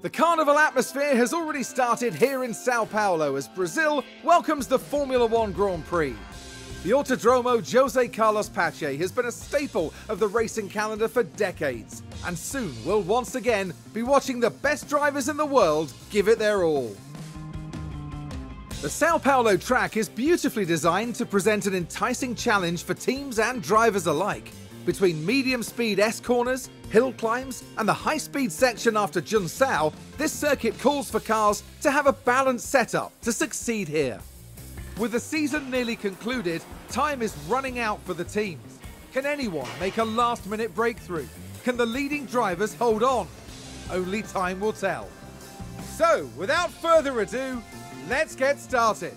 The carnival atmosphere has already started here in Sao Paulo as Brazil welcomes the Formula One Grand Prix. The Autodromo Jose Carlos Pache has been a staple of the racing calendar for decades, and soon we'll once again be watching the best drivers in the world give it their all. The Sao Paulo track is beautifully designed to present an enticing challenge for teams and drivers alike. Between medium-speed S-corners, hill climbs, and the high-speed section after Junção, this circuit calls for cars to have a balanced setup to succeed here. With the season nearly concluded, time is running out for the teams. Can anyone make a last-minute breakthrough? Can the leading drivers hold on? Only time will tell. So, without further ado, let's get started.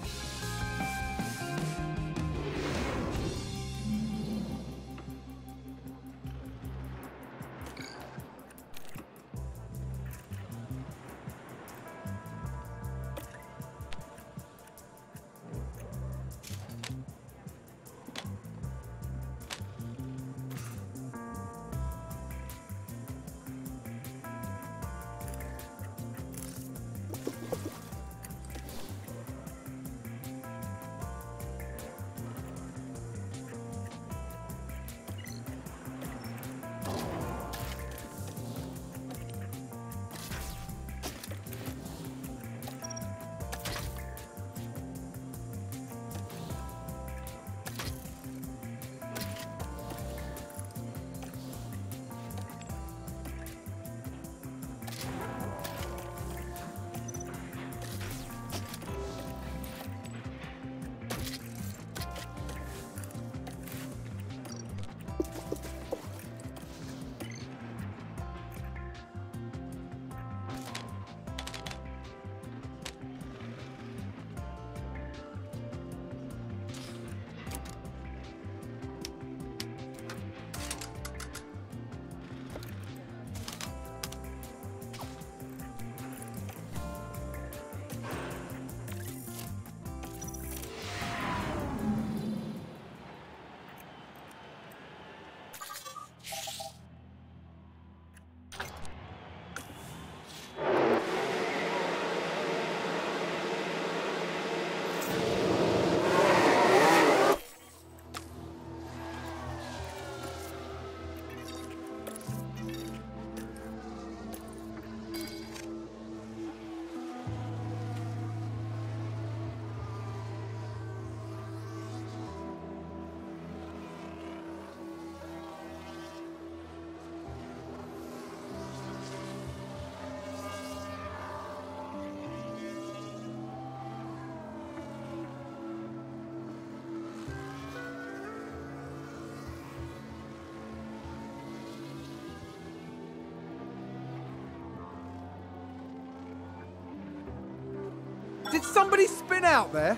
Did somebody spin out there?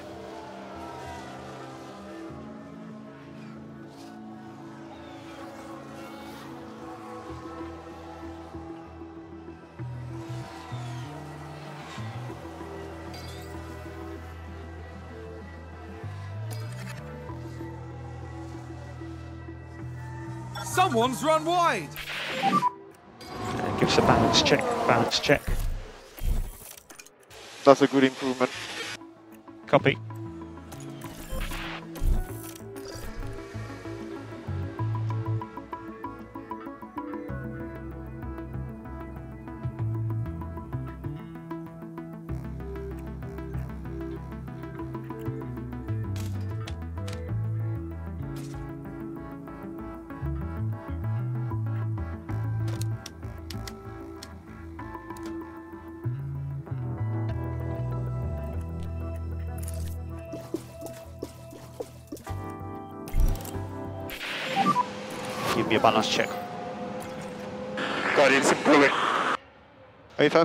Someone's run wide. Give us a balance check, balance check. That's a good improvement. Copy. Give me a balance check. Got it, it's improving. Are you fine?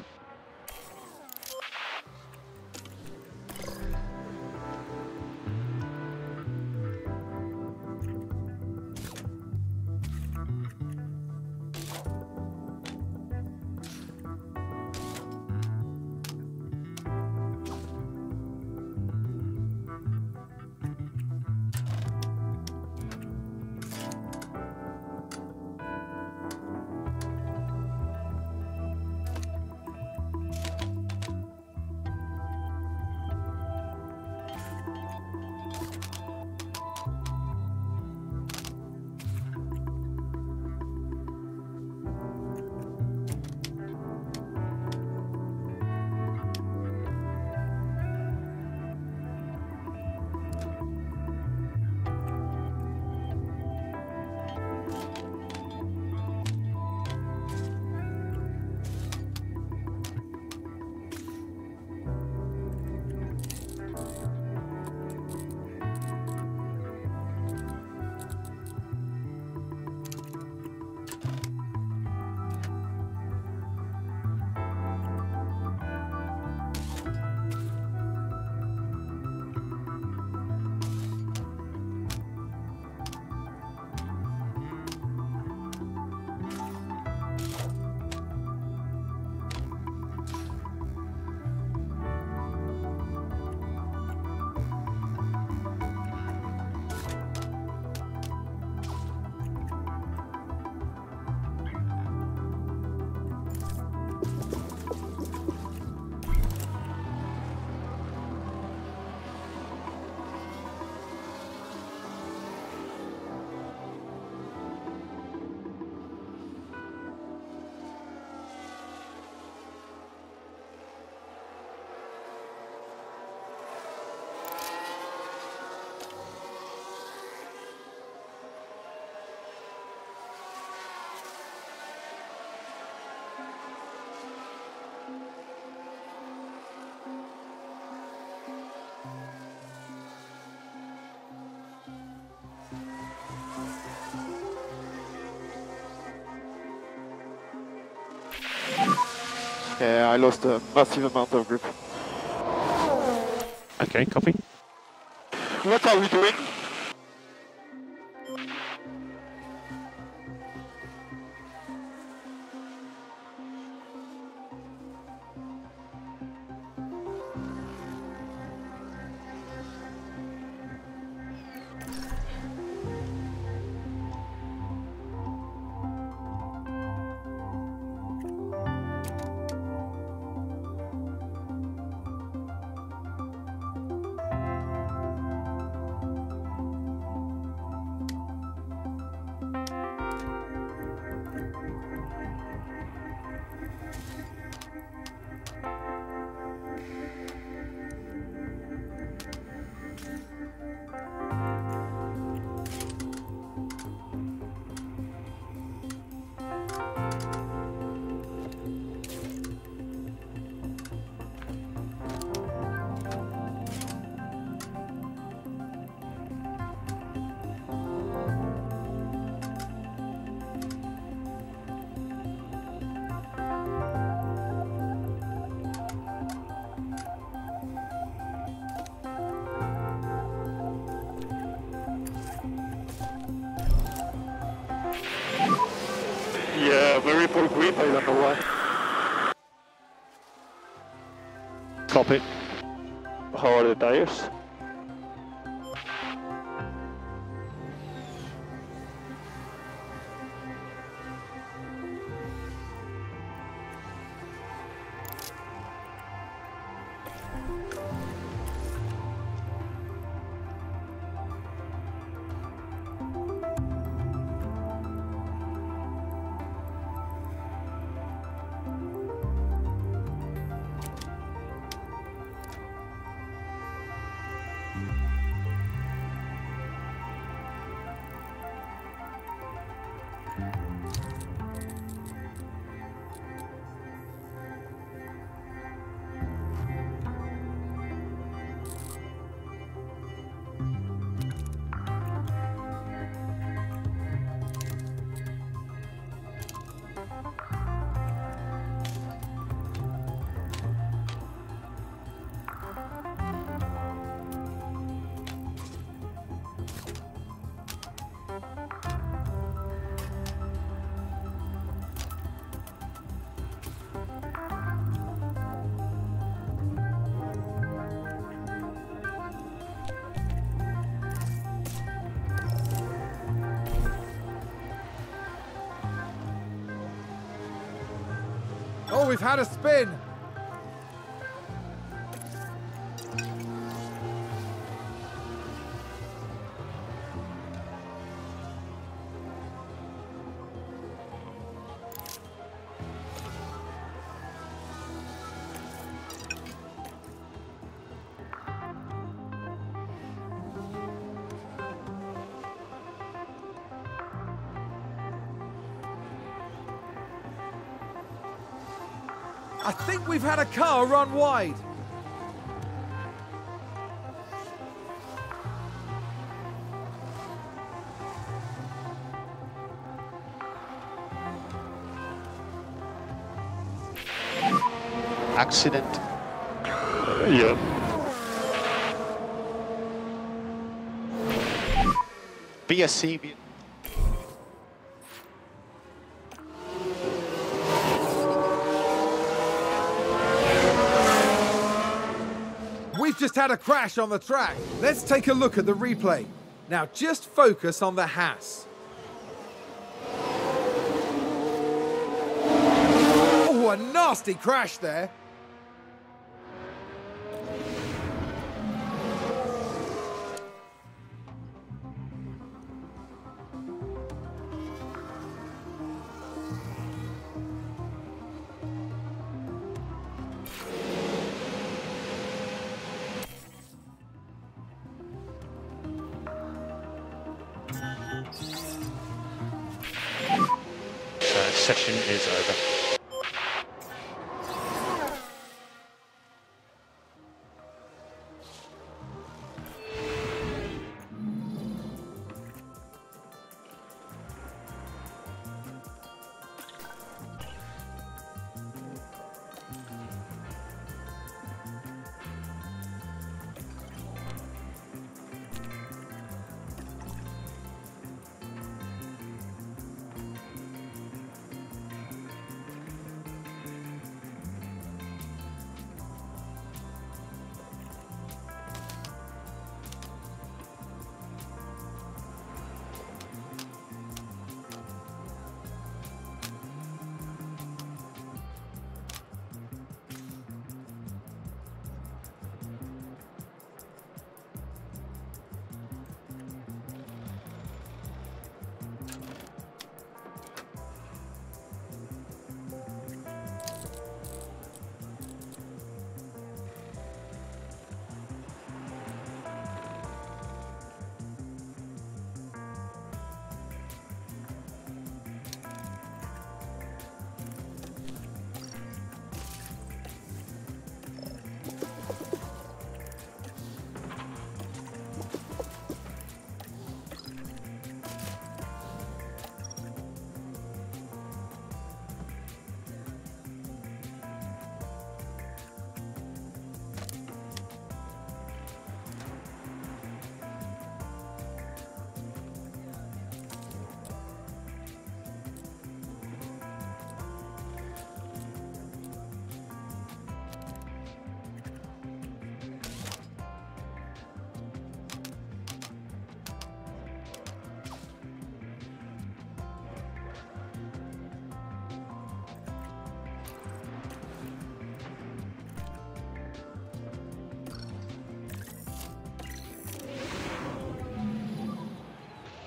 Yeah, I lost a massive amount of grip. Okay, copy. What are we doing? Yeah, very poor grip, I don't know why. Copy. How are the tires? Oh, we've had a spin. I think we've had a car run wide. Accident. Yeah. BSC. We've just had a crash on the track. Let's take a look at the replay. Now just focus on the Haas. Oh, a nasty crash there. Session is over.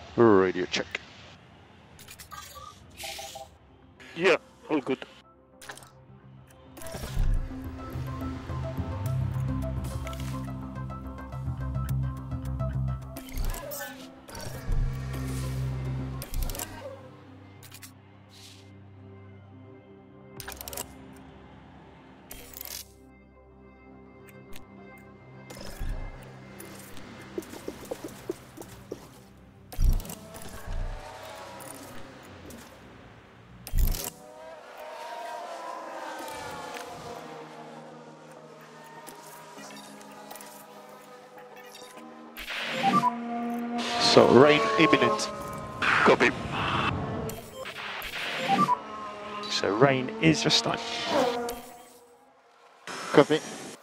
Radio check. Yeah, all good. So rain imminent. Copy. So rain is just starting. Copy.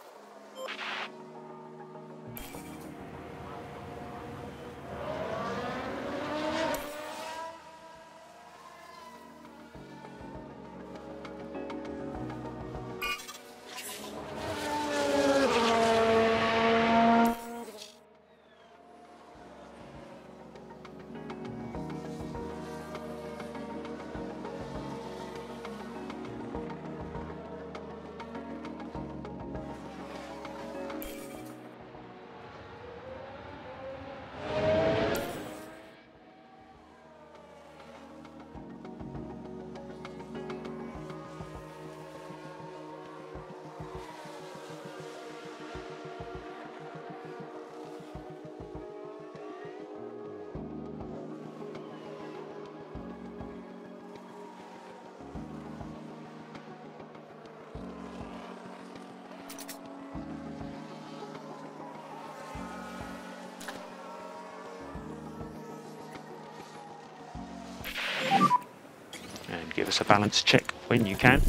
And give us a balance check when you can.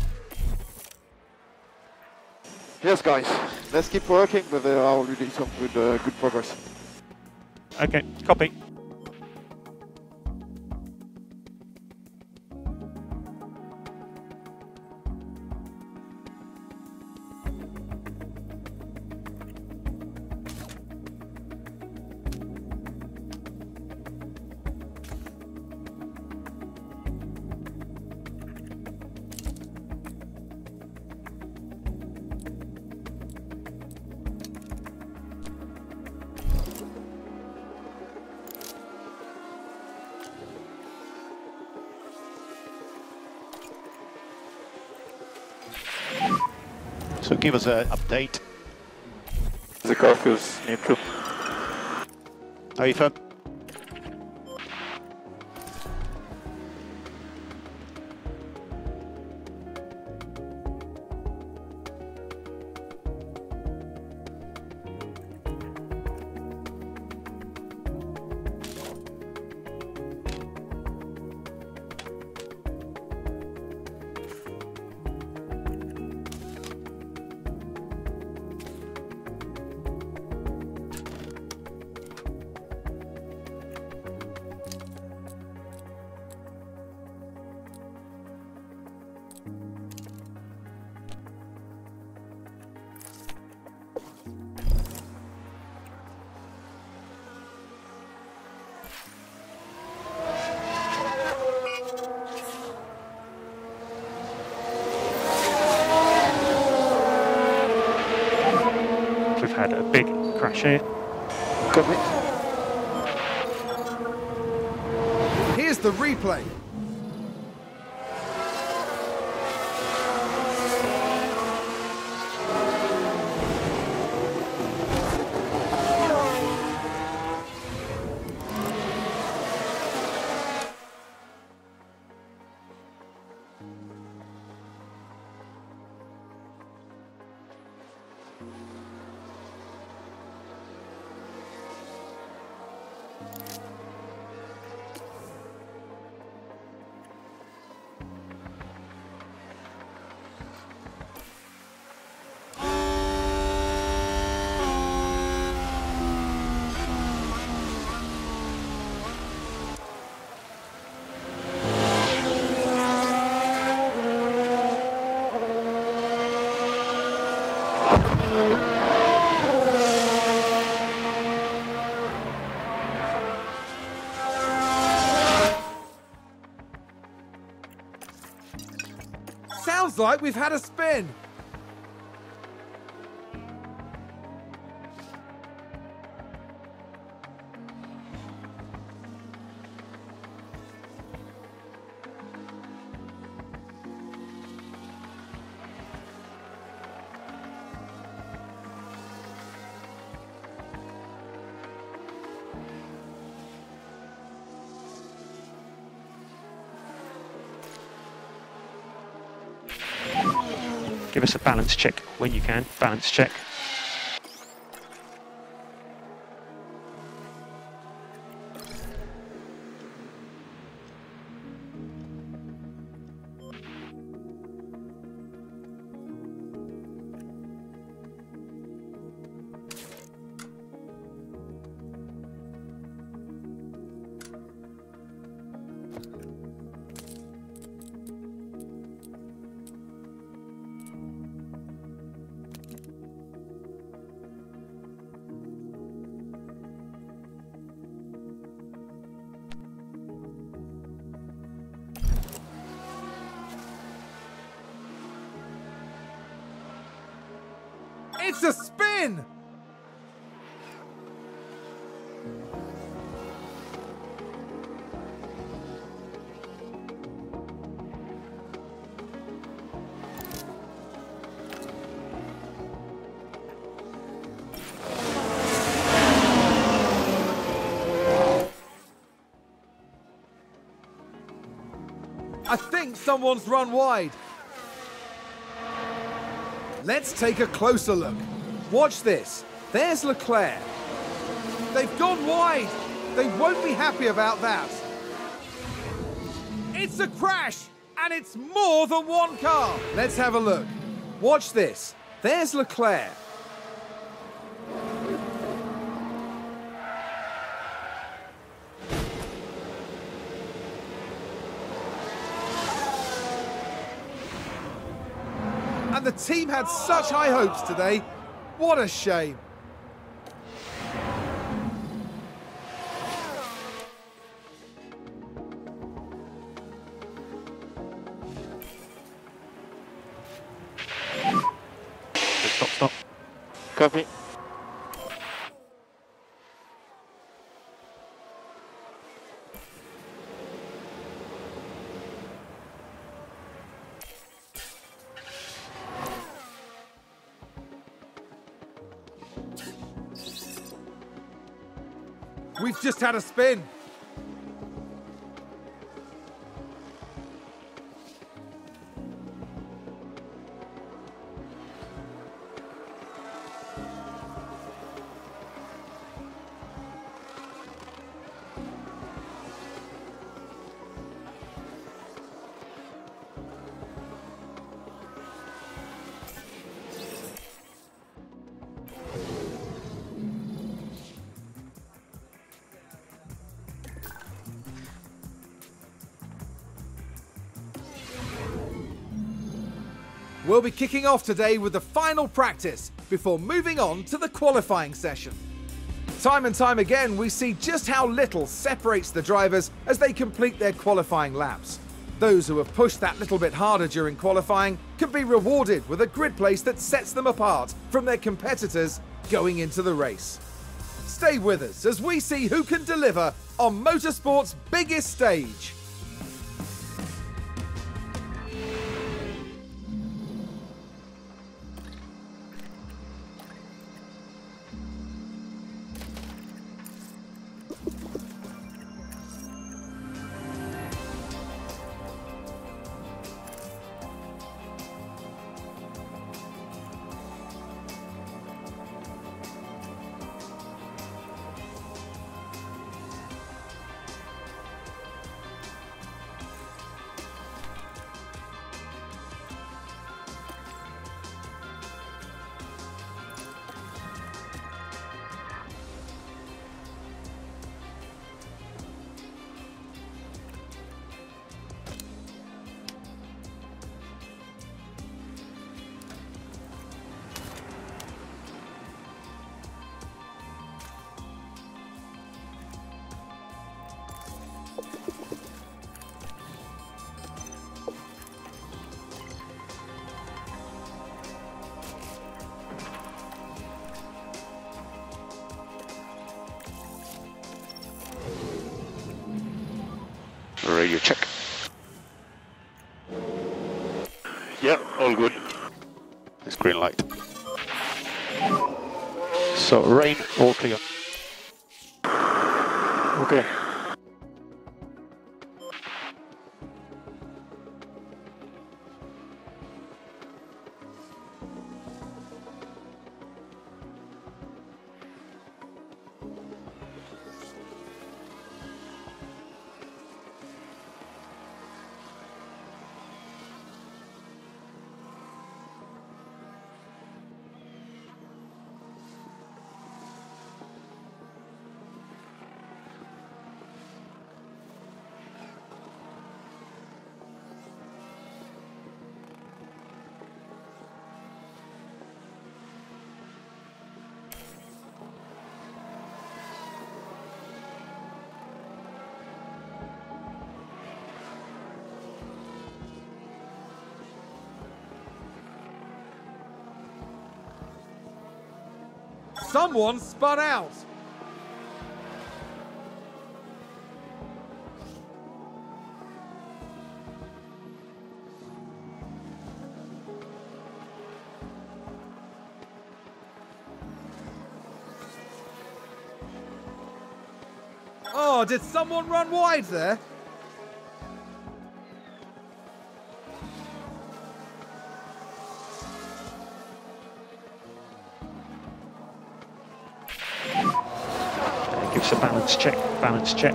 Yes, guys. Let's keep working, but there are already some good progress. Okay, copy. So give us an update. The car feels neutral. How you feel? We've had a big crash here. Copy. Here's the replay. Looks like we've had a spin. Give us a balance check when you can. Balance check. It's a spin! I think someone's run wide. Let's take a closer look. Watch this. There's Leclerc. They've gone wide. They won't be happy about that. It's a crash, and it's more than one car. Let's have a look. Watch this. There's Leclerc. And the team had such high hopes today. What a shame. Stop, stop. Copy. We've just had a spin. We'll be kicking off today with the final practice before moving on to the qualifying session. Time and time again, we see just how little separates the drivers as they complete their qualifying laps. Those who have pushed that little bit harder during qualifying can be rewarded with a grid place that sets them apart from their competitors going into the race. Stay with us as we see who can deliver on motorsport's biggest stage. Radio check. Yeah, all good. It's green light. So rain, all clear. Okay. Someone spun out! Oh, did someone run wide there? Gives a balance check, balance check.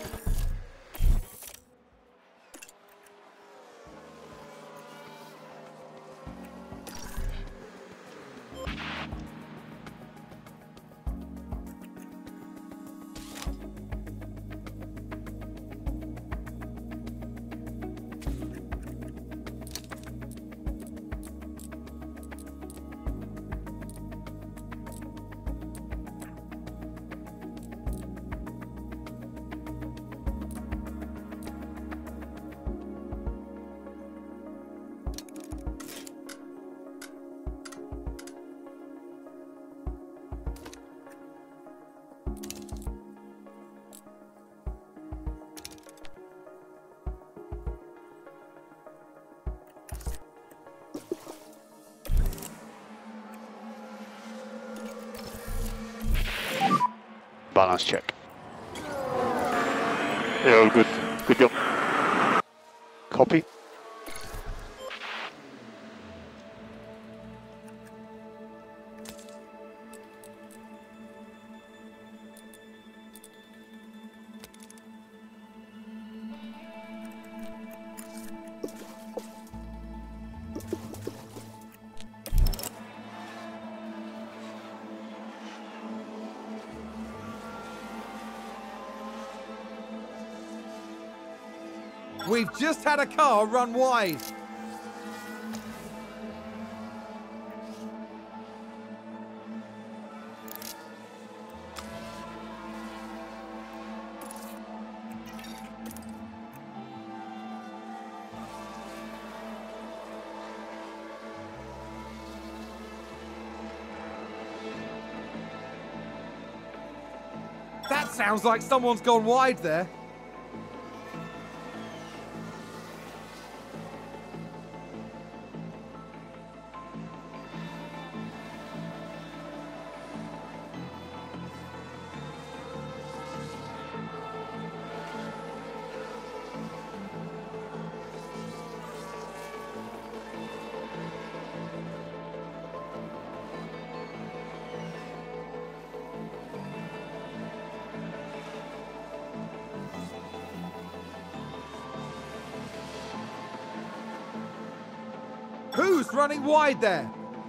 Balance check. Yeah, all good. Good job. Copy. We've just had a car run wide. That sounds like someone's gone wide there. Who's running wide there?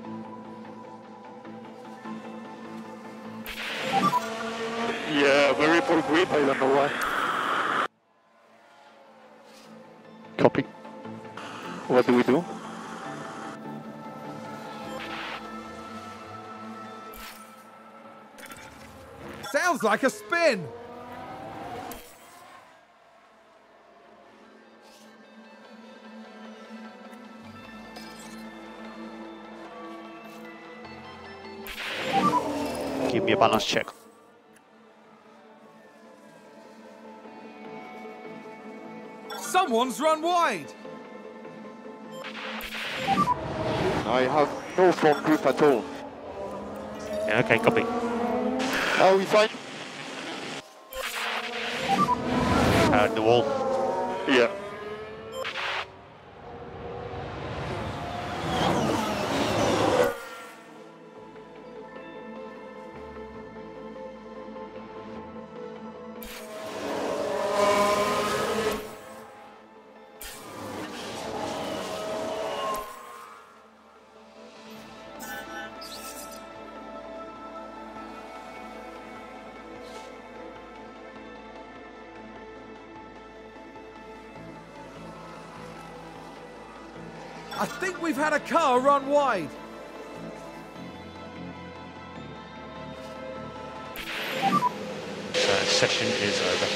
Yeah, very poor grip, I don't know why. Copy. What do we do? Sounds like a spin. Give me a balance check. Someone's run wide. I have no front grip at all. Yeah, okay, copy. Are we fine? The wall. Yeah. I think we've had a car run wide. Session is over.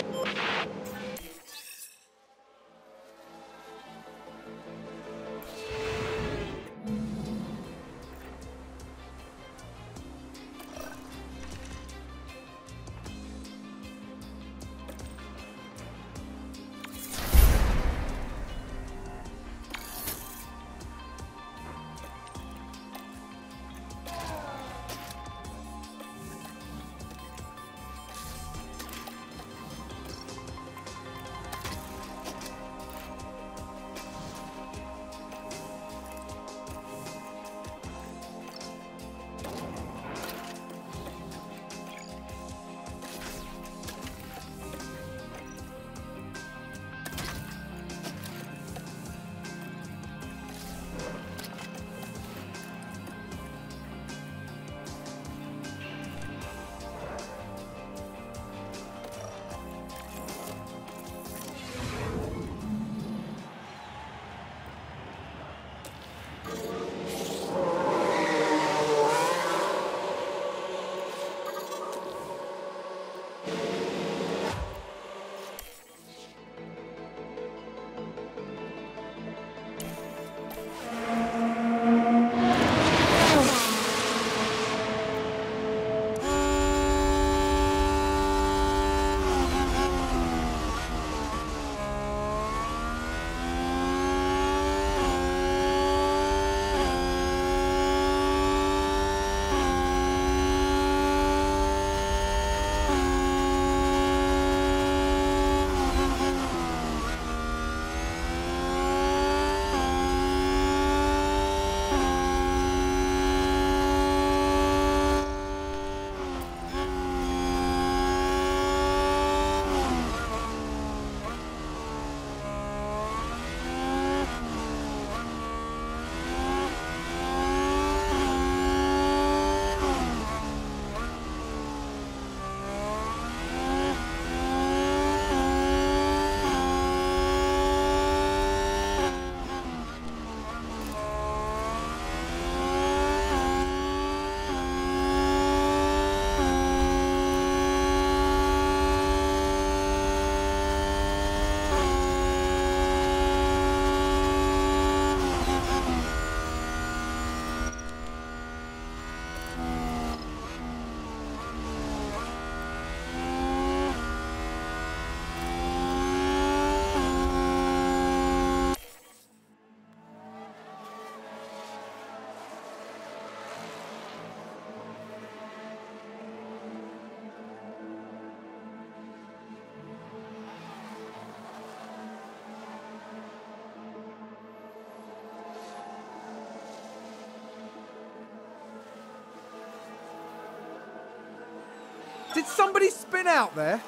Did somebody spin out there?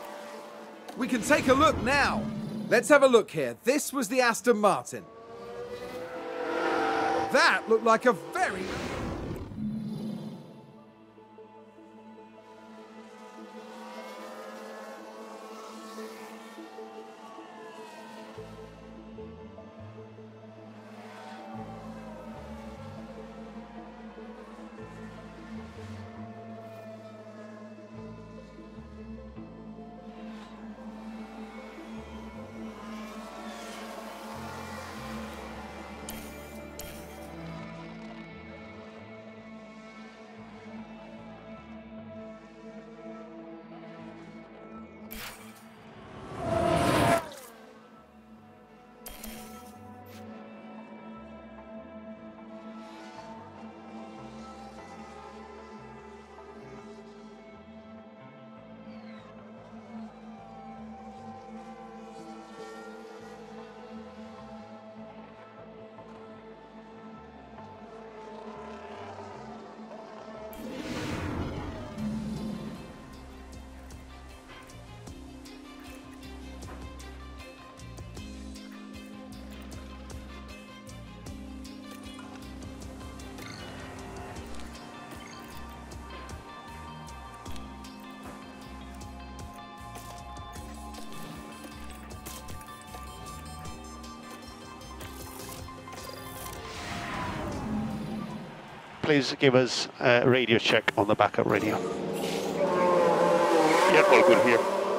We can take a look now. Let's have a look here. This was the Aston Martin. That looked like a very... please give us a radio check on the backup radio. Yeah, all good here.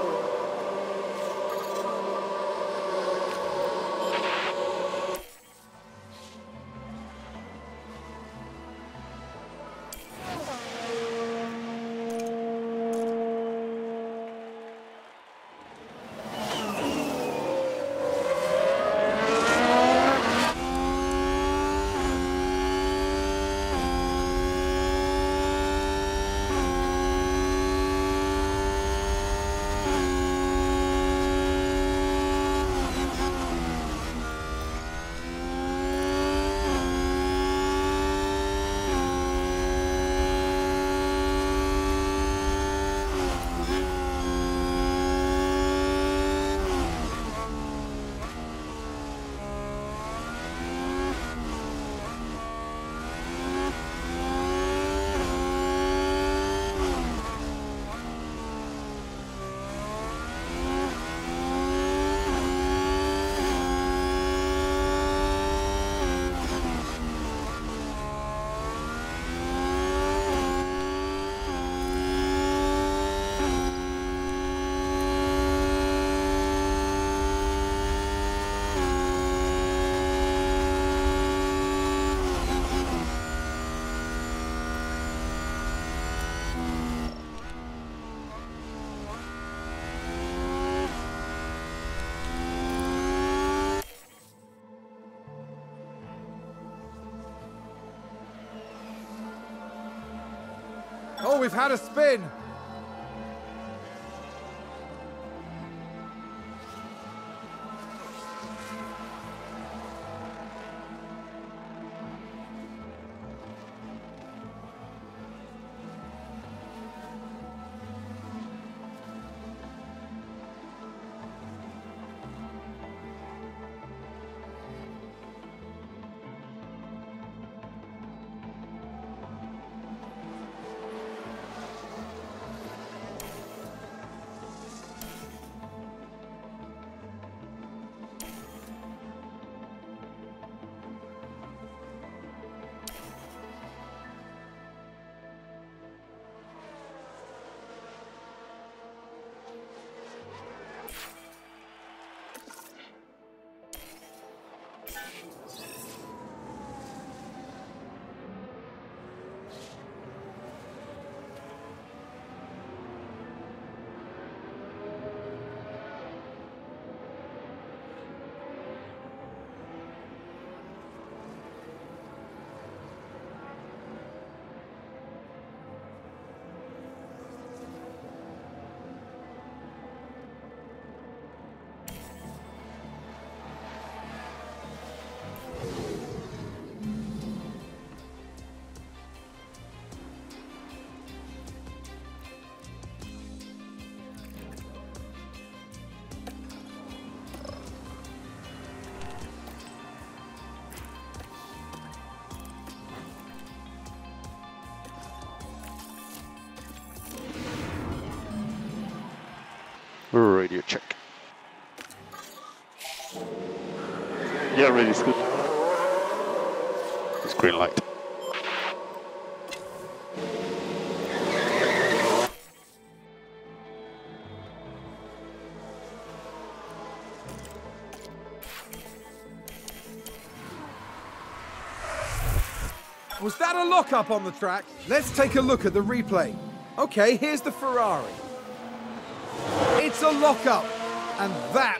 Oh, we've had a spin. Radio check. Yeah, ready, it's good. It's green light. Was that a lock-up on the track? Let's take a look at the replay. Okay, here's the Ferrari. It's a lock-up, and that...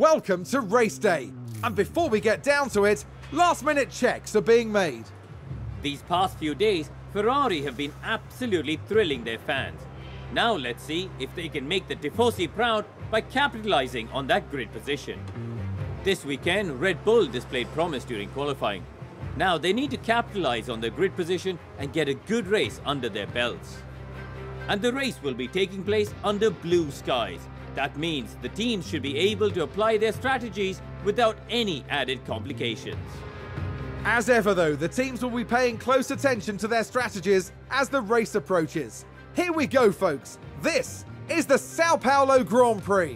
Welcome to race day. And before we get down to it, last-minute checks are being made. These past few days, Ferrari have been absolutely thrilling their fans. Now let's see if they can make the Tifosi proud by capitalizing on that grid position. This weekend, Red Bull displayed promise during qualifying. Now they need to capitalize on their grid position and get a good race under their belts. And the race will be taking place under blue skies. That means the teams should be able to apply their strategies without any added complications. As ever though, the teams will be paying close attention to their strategies as the race approaches. Here we go, folks. This is the Sao Paulo Grand Prix.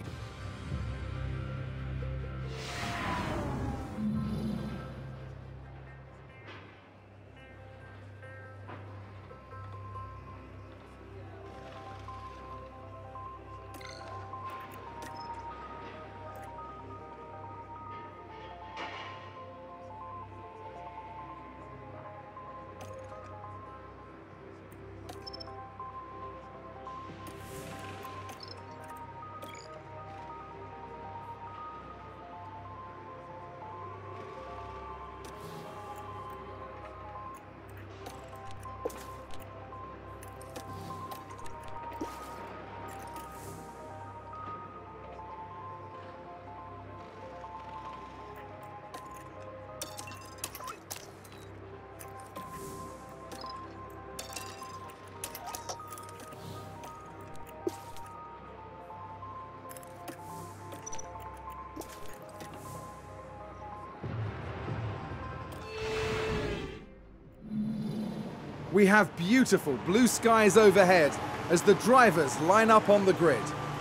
We have beautiful blue skies overhead as the drivers line up on the grid.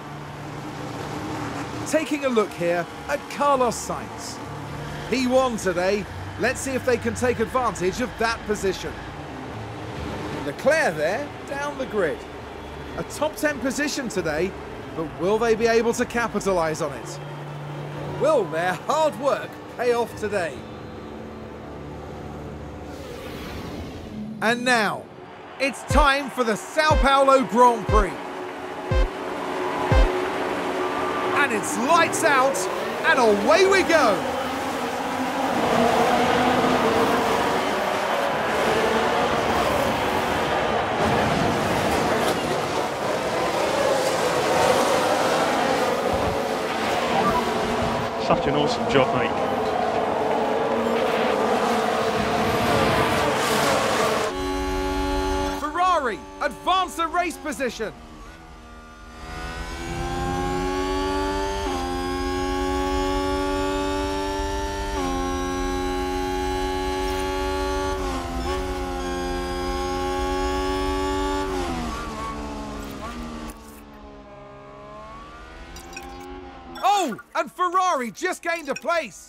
Taking a look here at Carlos Sainz. He won today. Let's see if they can take advantage of that position. Leclerc there, down the grid. A top 10 position today, but will they be able to capitalize on it? Will their hard work pay off today? And now, it's time for the Sao Paulo Grand Prix. And it's lights out, and away we go. Such an awesome job, mate. Advance the race position. Oh, and Ferrari just gained a place.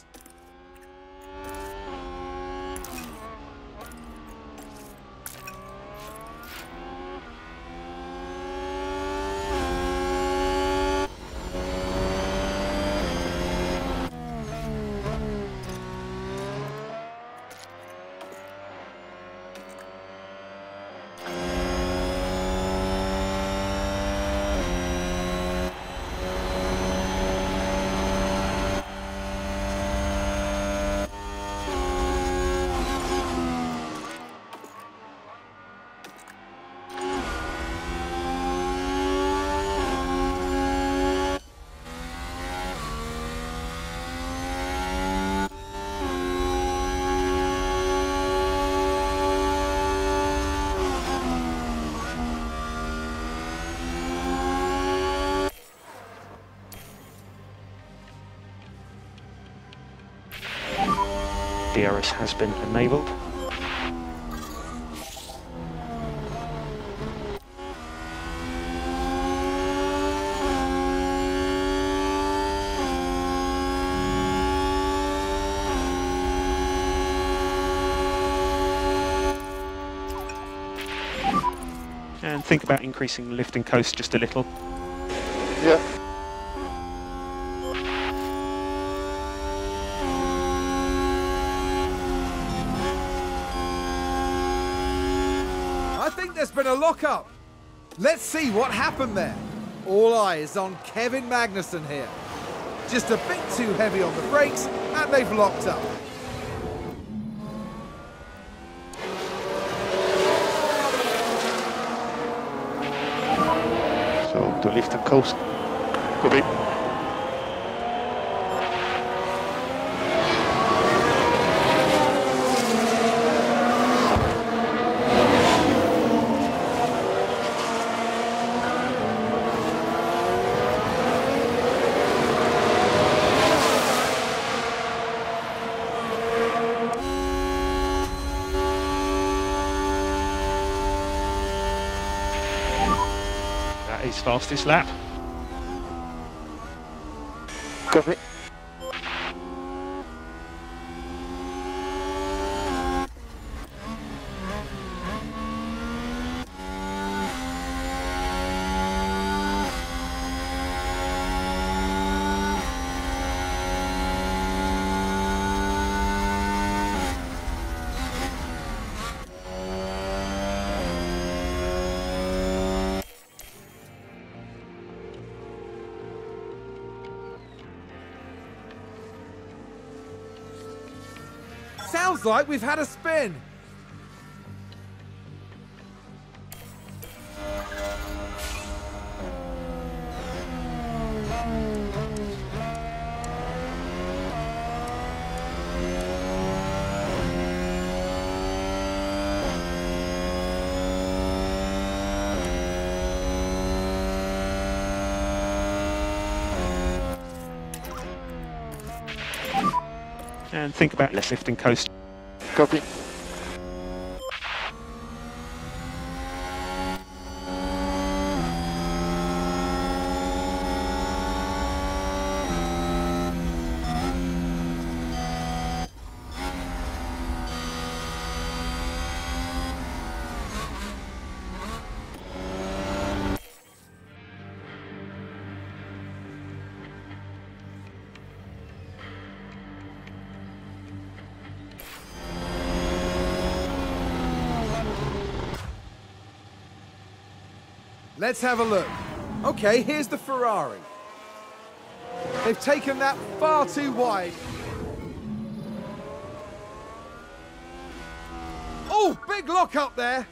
DRS has been enabled. And think about increasing lift and coast just a little. Yeah. I think there's been a lock-up. Let's see what happened there. All eyes on Kevin Magnussen here. just a bit too heavy on the brakes, and they've locked up. So to lift and coast. Copy. That is fastest lap. Copy. Sounds like we've had a spin. And think about less lift and coast. Copy. Let's have a look. Okay, here's the Ferrari. They've taken that far too wide. Oh, big lock up there.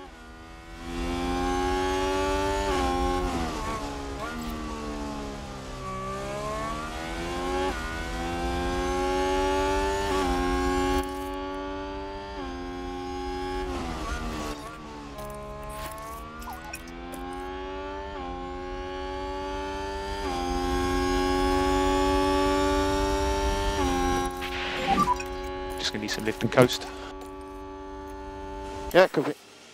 Just going to need some lift and coast. Yeah, copy.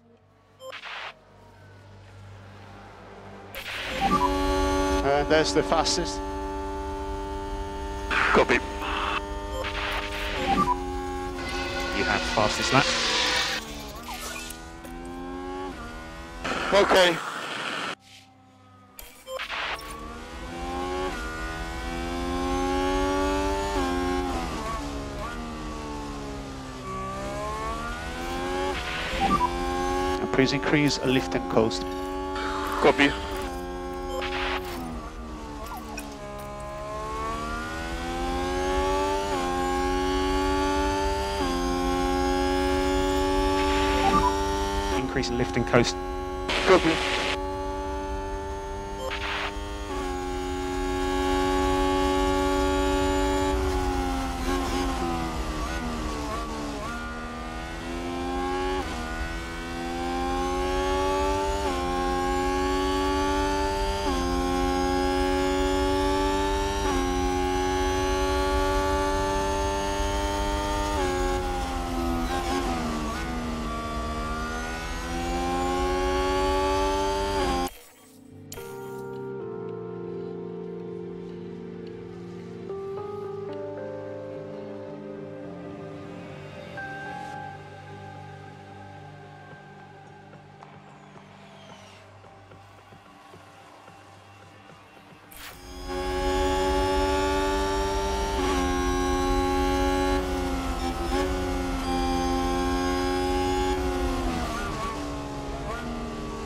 And there's the fastest. Copy. You have fastest lap. Okay. And please increase lift and coast. Copy. Increase in lift and coast. Copy.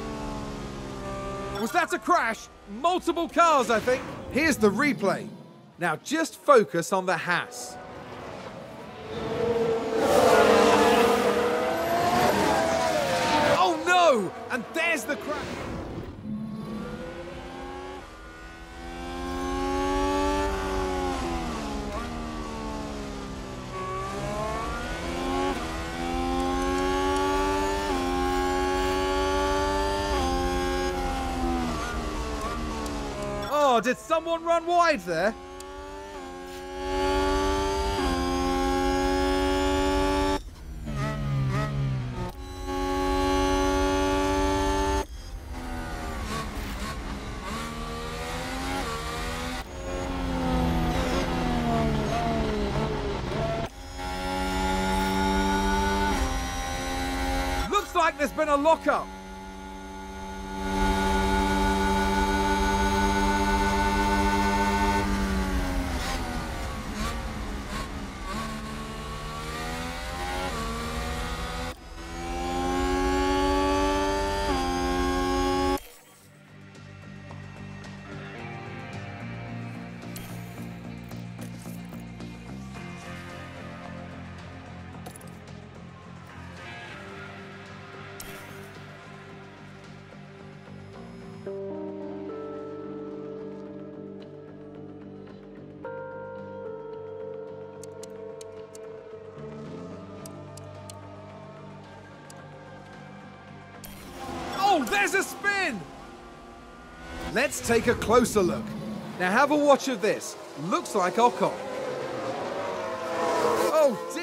Was that a crash? Multiple cars, I think. Here's the replay. Now just focus on the Haas. Oh no! And there's the crash. Oh, did someone run wide there? Looks like there's been a lockup. Oh, there's a spin! Let's take a closer look. Now have a watch of this. Looks like Ocon. Oh dear!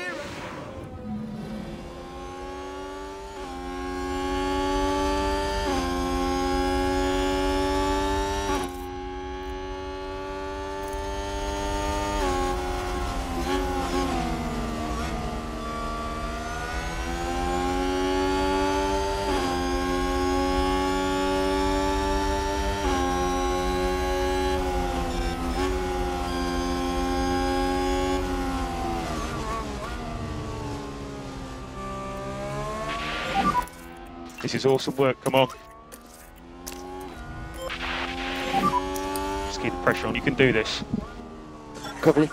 This is awesome work, come on. Just keep the pressure on, you can do this. Copy.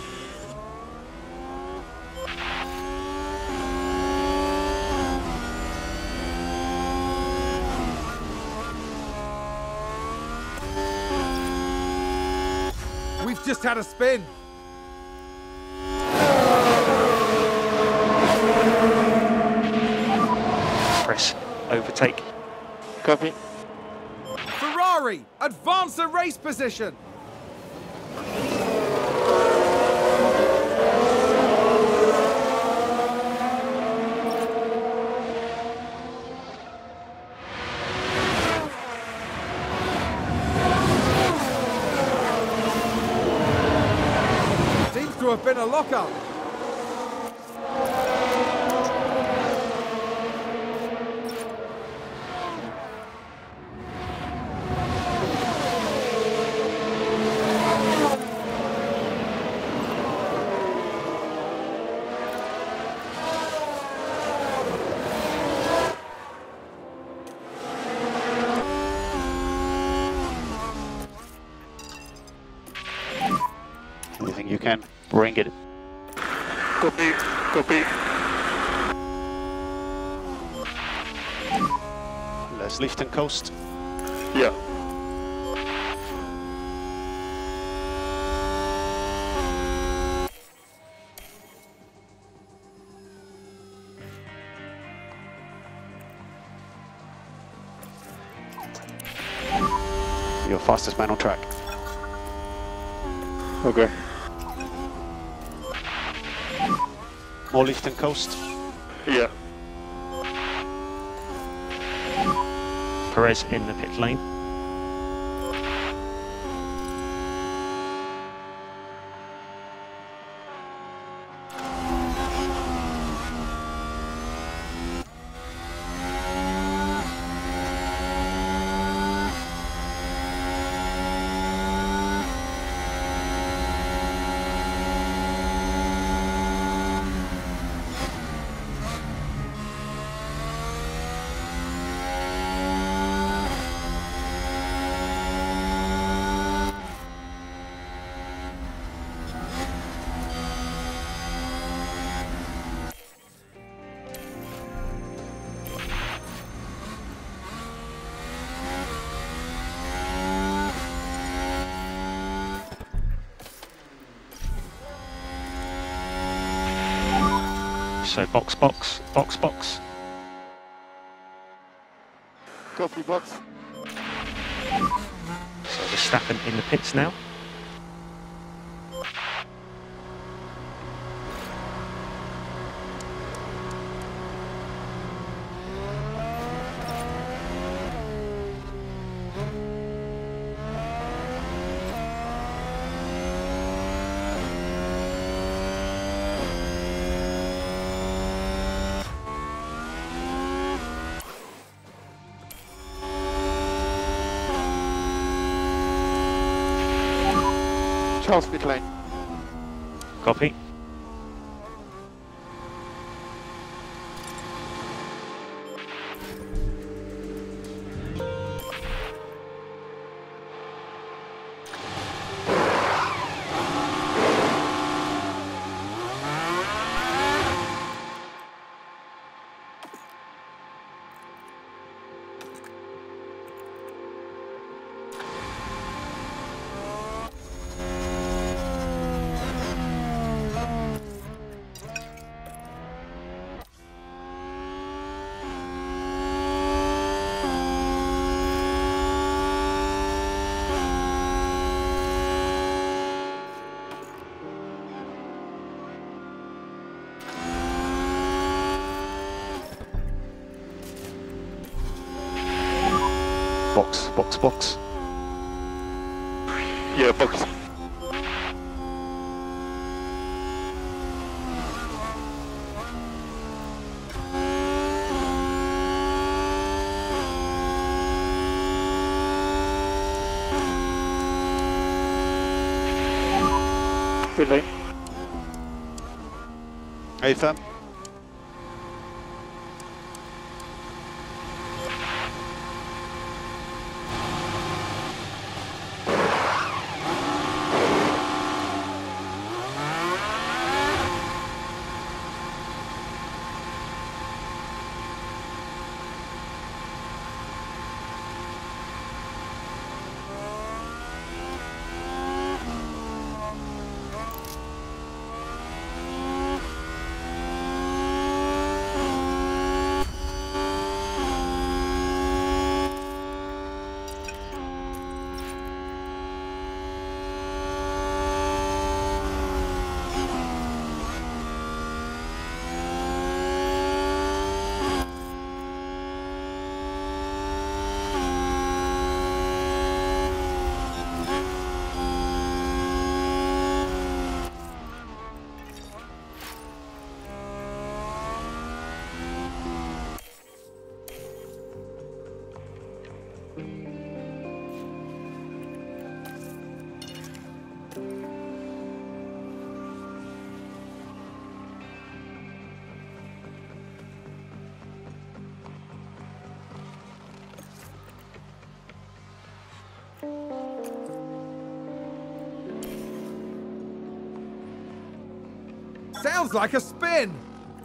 We've just had a spin. Press, overtake. Copy. Ferrari, advance the race position. Seems to have been a lockup. Anything you can, bring it. Copy, copy. Let's lift and coast. Yeah. You're fastest man on track. Okay. More lift and coast. Yeah. Perez in the pit lane. So box, box, box, box. Copy box. So Verstappen in the pits now. Charles pit lane. Copy. Box, box, box. Yeah, box. Pit lane. Ethan. Sounds like a spin!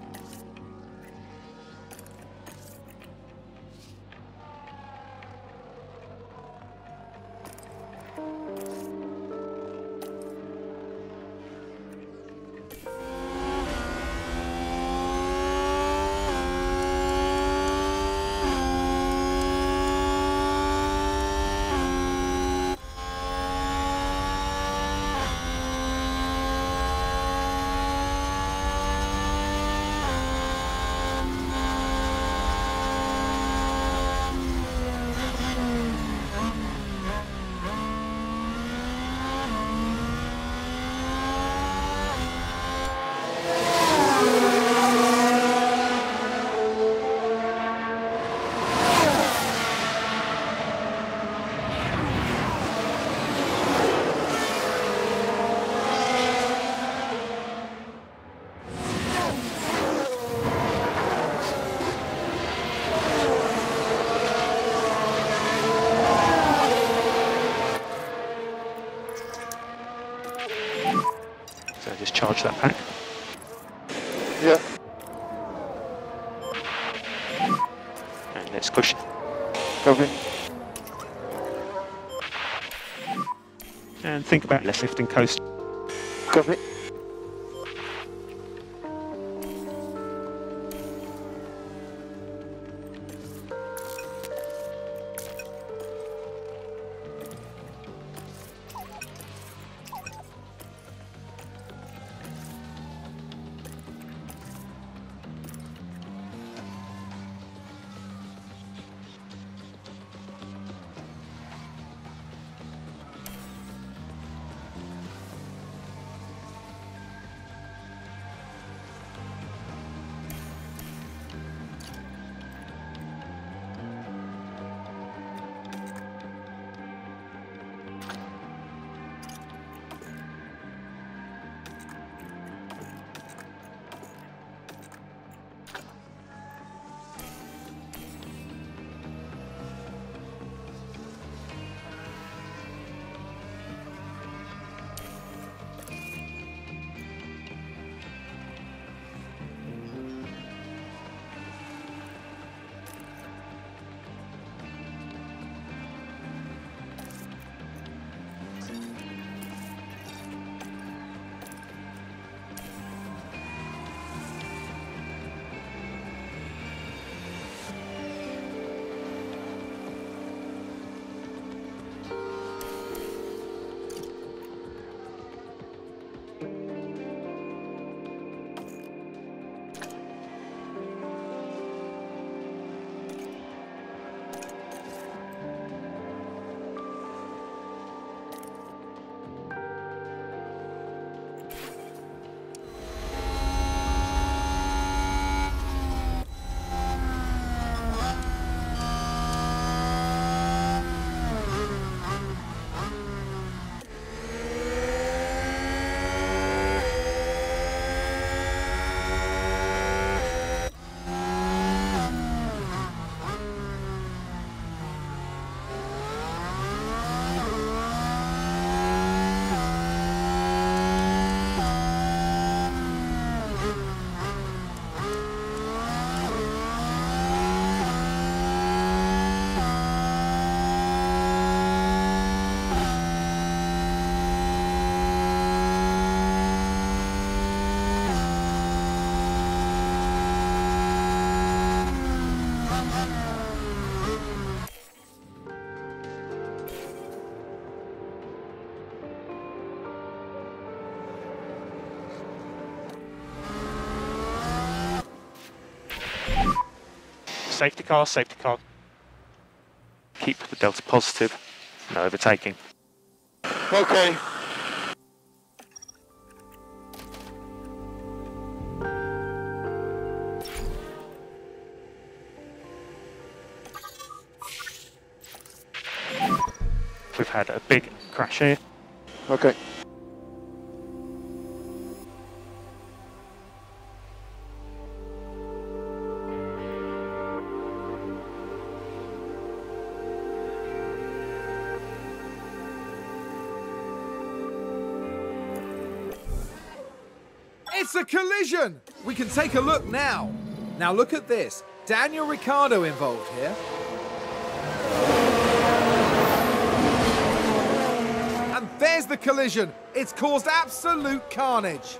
So just charge that pack. Yeah. And let's push. Copy. And think about less lifting coast. Copy. safety car, safety car. Keep the delta positive, no overtaking. Okay. We've had a big crash here. Okay. It's a collision! We can take a look now. Now look at this. Daniel Ricciardo involved here. And there's the collision. It's caused absolute carnage.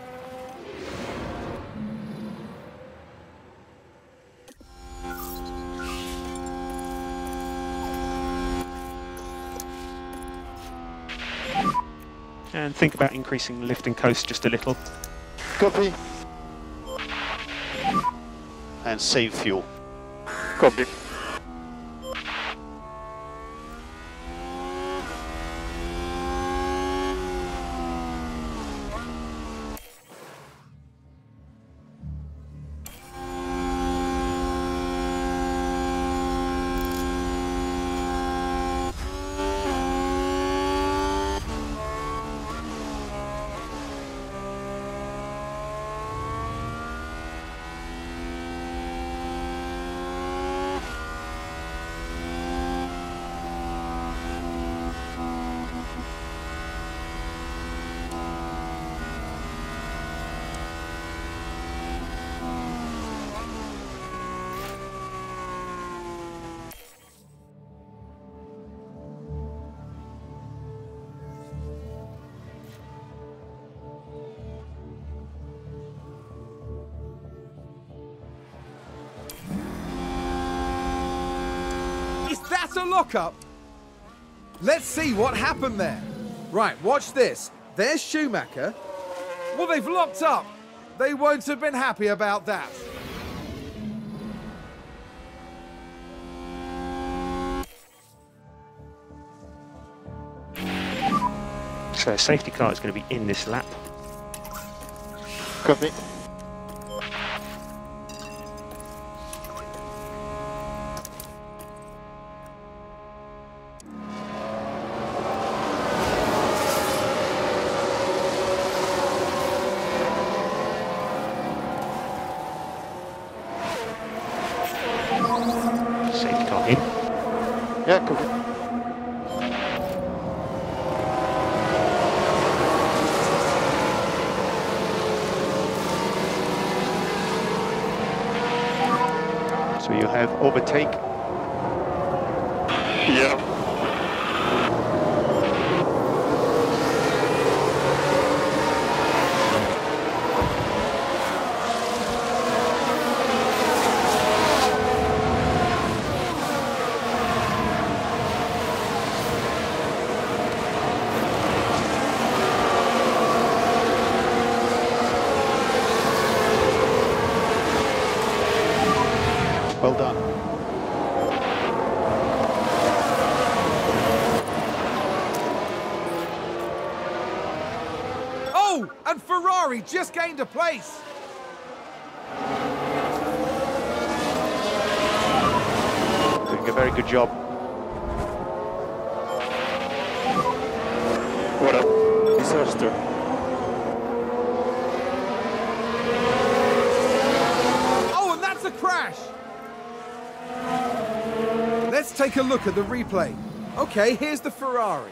And think about increasing lift and coast just a little. Copy. And save fuel. Copy. That's a lockup. Let's see what happened there. Right, watch this. There's Schumacher. Well, they've locked up. They won't have been happy about that. So safety car is going to be in this lap. Copy. Safety car in. Yeah, copy. So you have overtake. Yeah. Well done. Oh, and Ferrari just gained a place. Doing a very good job. What a disaster. Oh, and that's a crash. Let's take a look at the replay. Okay, here's the Ferrari.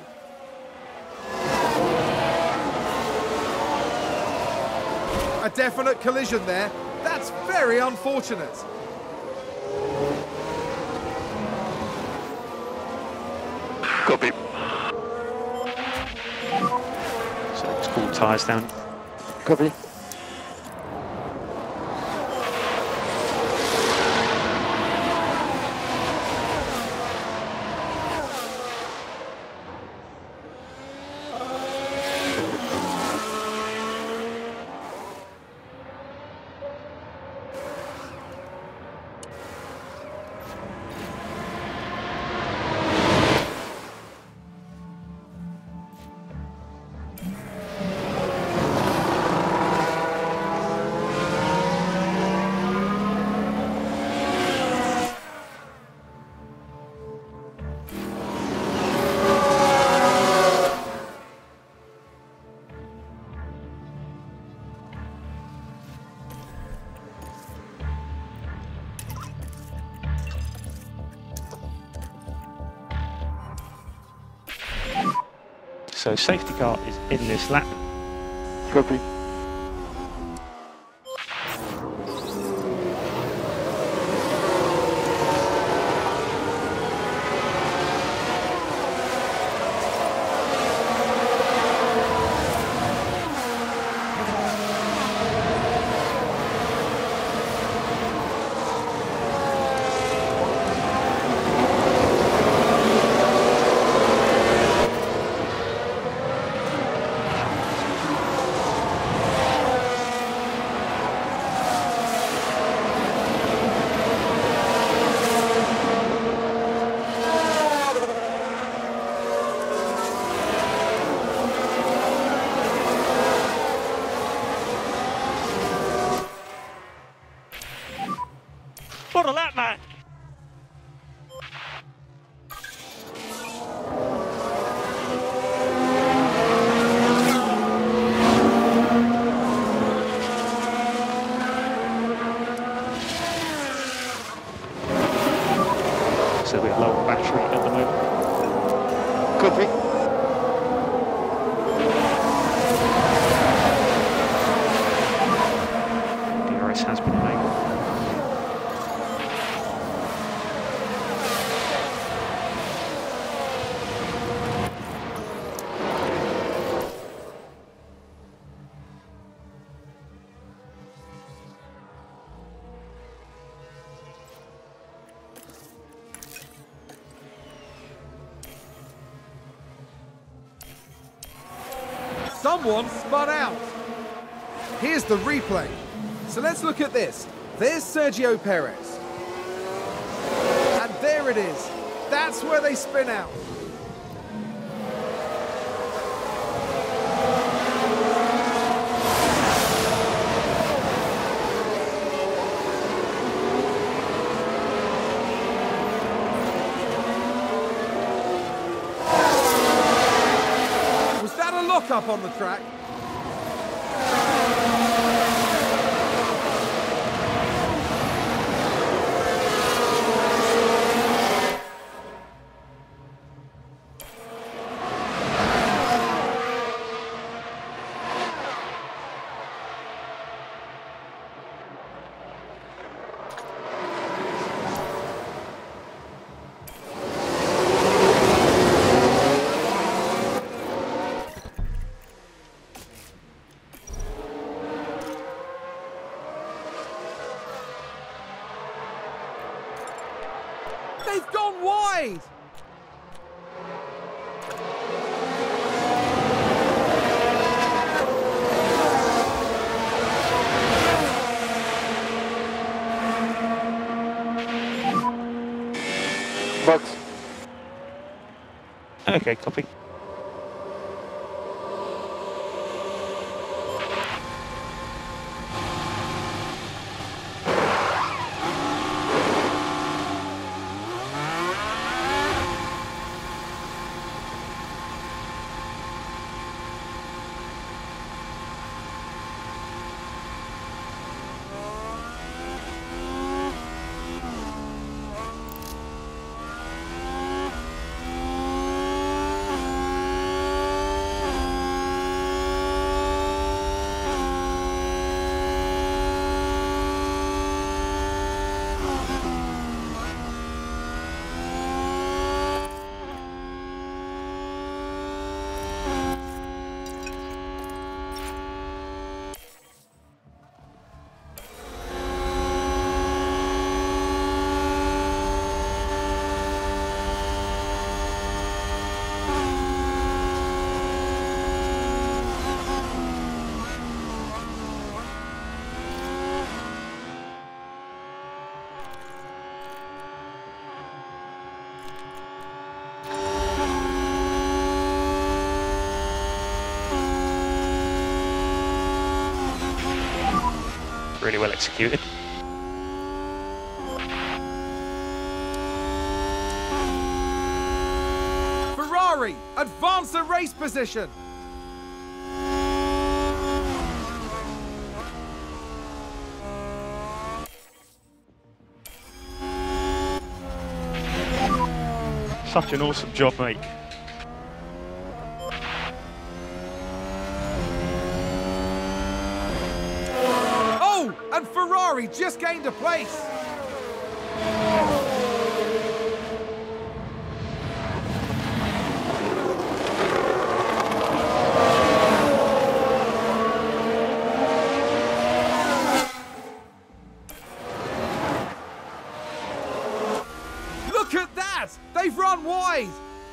A definite collision there. That's very unfortunate. Copy. So let's cool tyres down. Copy. So safety car is in this lap. Copy. What a lap, man! So we have low battery at the moment. Copy. DRS has been made. Someone spun out. Here's the replay. So let's look at this. There's Sergio Perez. And there it is. That's where they spin out. Was that a lock-up on the track? They've gone wide! Box. Okay, copy. Really well executed. Ferrari advance the race position. Such an awesome job, mate. They've just gained a place. Look at that! They've run wide!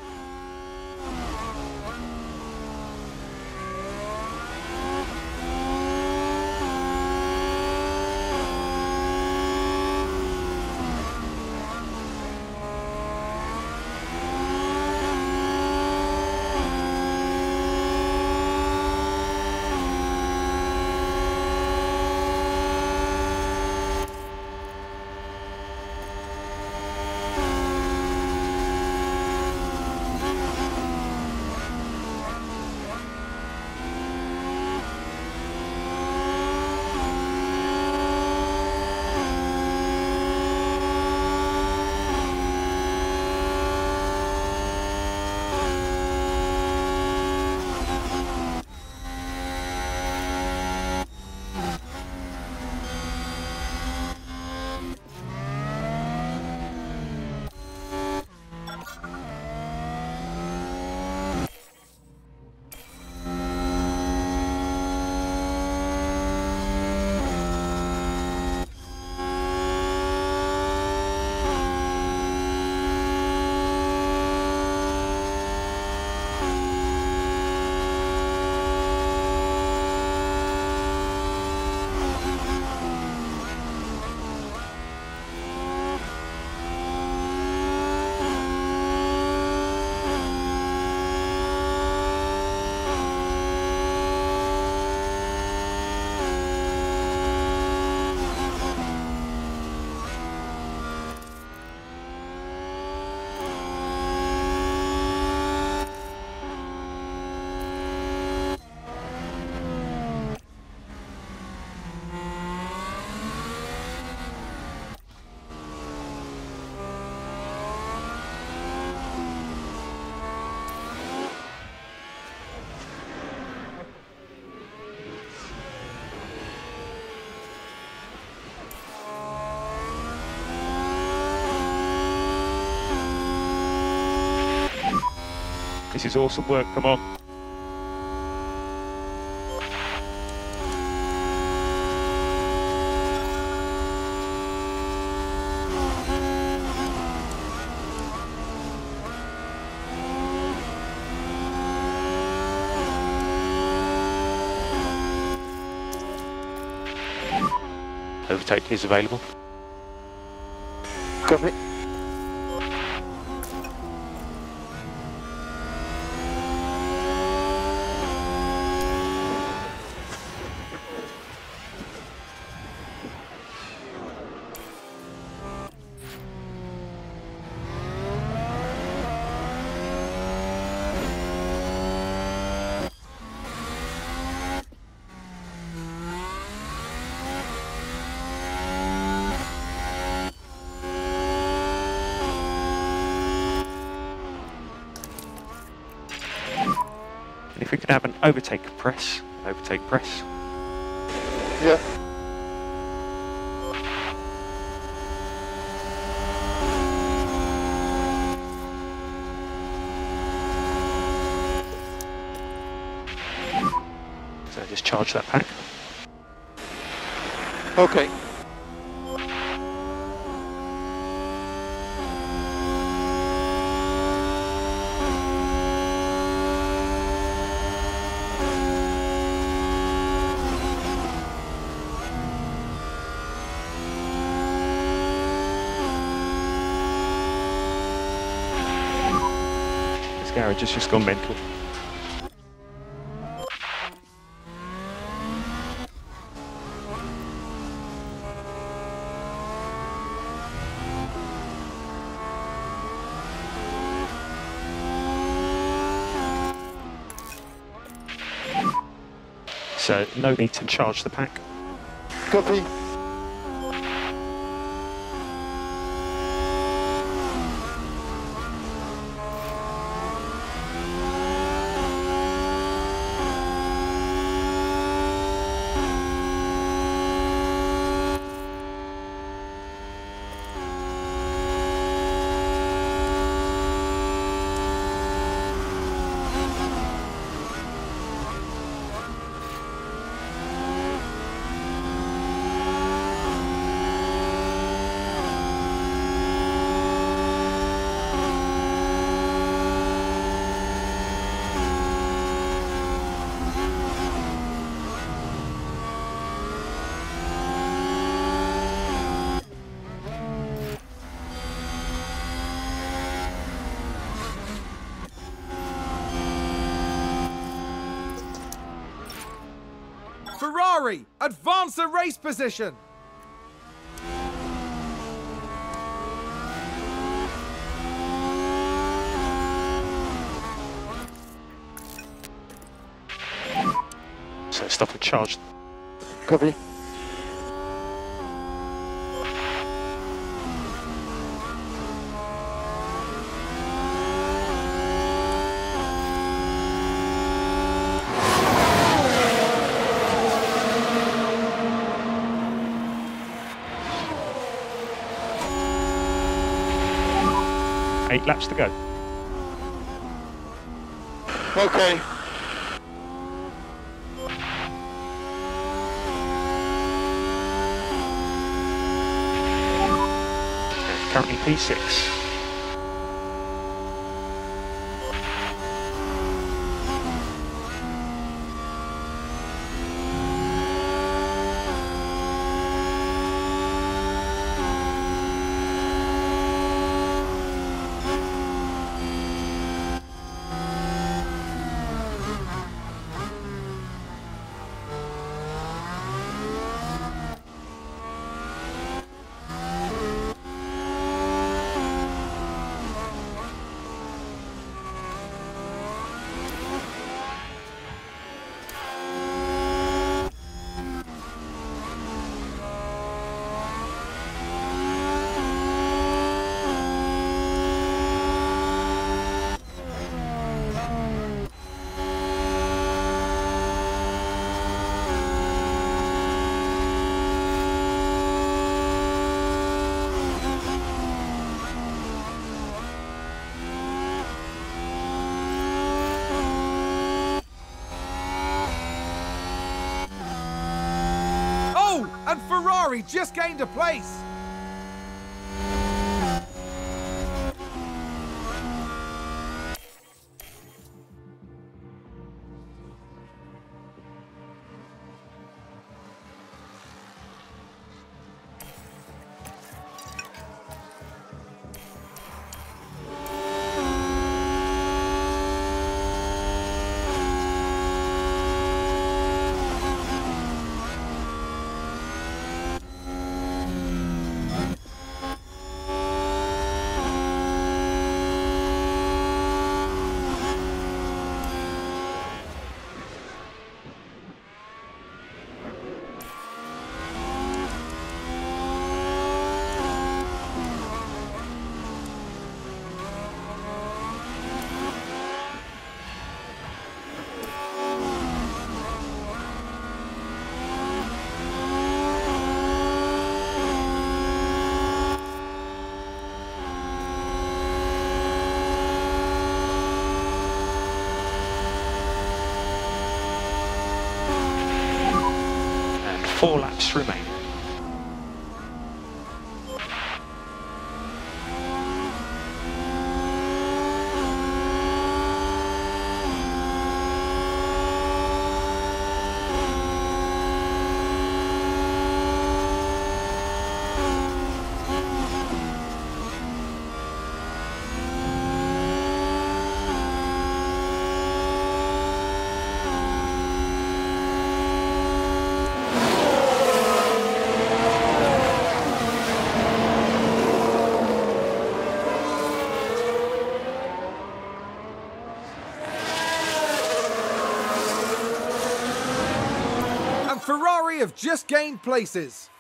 This is awesome work, come on. Overtake is available. Copy. And if we could have an overtake press. Yeah. So just charge that pack. Okay. This garage has just gone mental. So no need to charge the pack. Copy. Ferrari advance the race position. So stop and charge. Copy. Eight laps to go. Okay. Currently P6. And Ferrari just gained a place. And 4 laps remain. Ferrari have just gained places.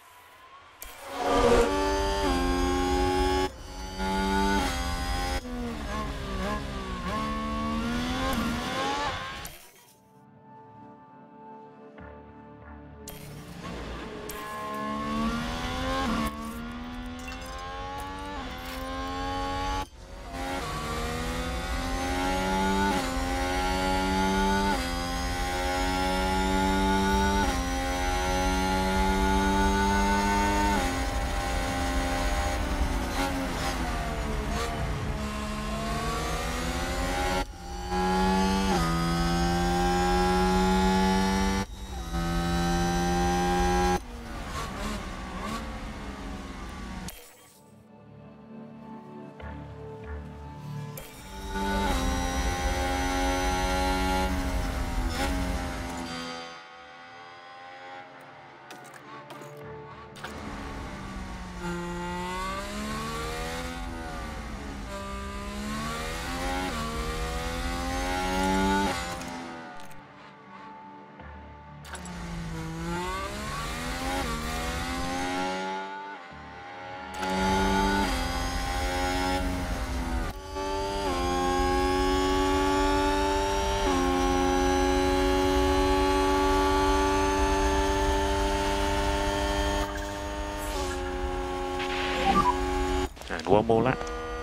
One more lap.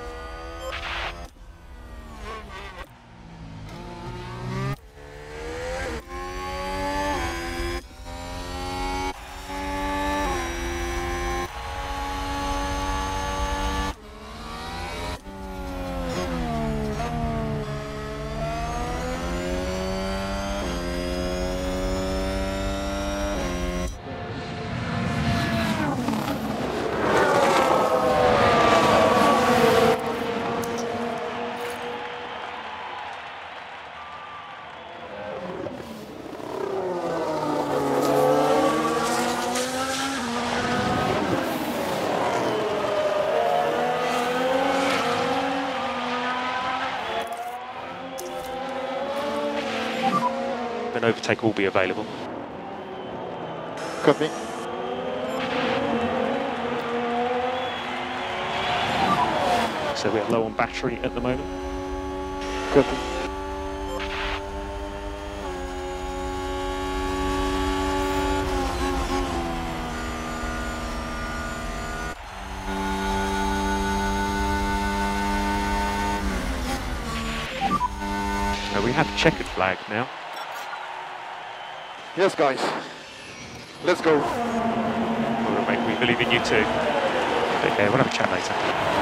An overtake will be available. Copy. So we are low on battery at the moment. Copy. So we have a checkered flag now. Yes, guys. Let's go. All right, mate, we believe in you too. Take care, we'll have a chat later.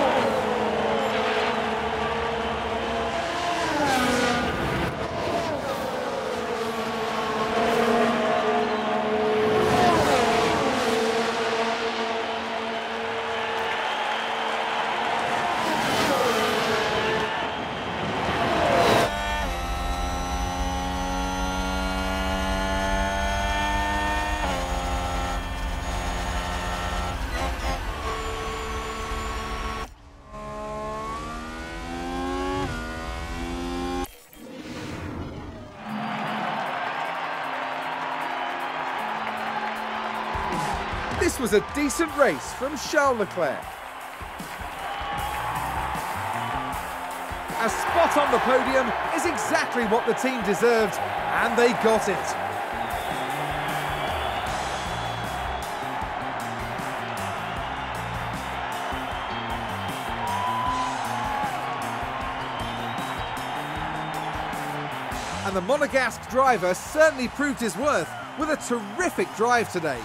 This was a decent race from Charles Leclerc. A spot on the podium is exactly what the team deserved, and they got it. And the Monegasque driver certainly proved his worth with a terrific drive today.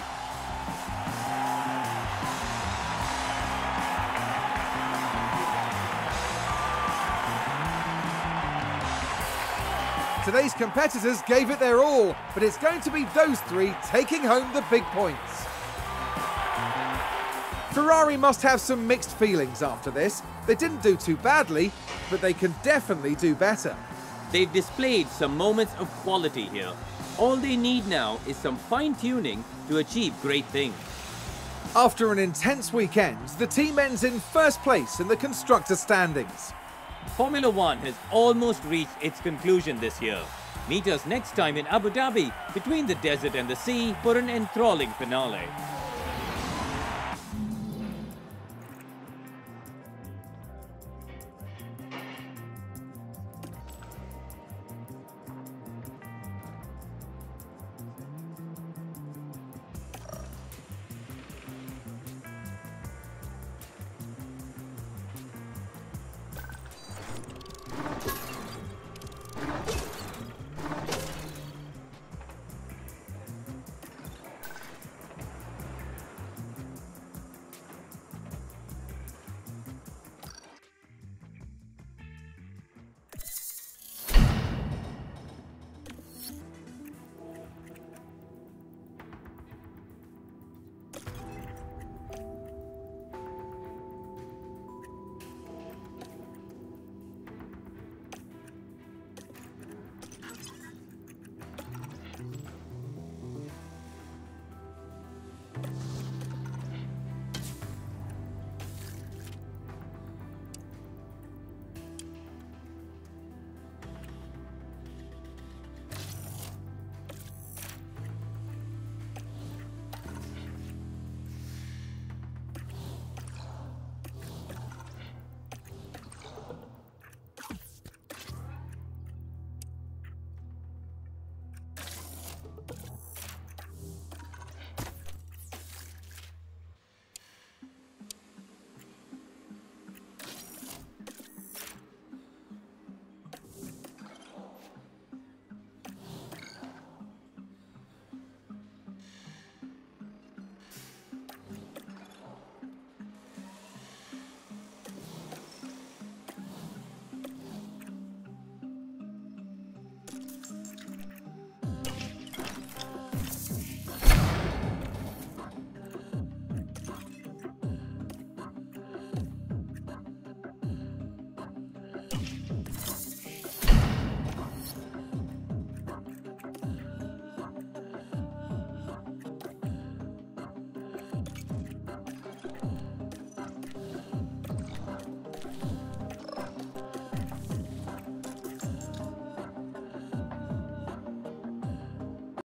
Today's competitors gave it their all, but it's going to be those three taking home the big points. Ferrari must have some mixed feelings after this. They didn't do too badly, but they can definitely do better. They've displayed some moments of quality here. All they need now is some fine-tuning to achieve great things. After an intense weekend, the team ends in first place in the constructor standings. Formula One has almost reached its conclusion this year. Meet us next time in Abu Dhabi, between the desert and the sea, for an enthralling finale.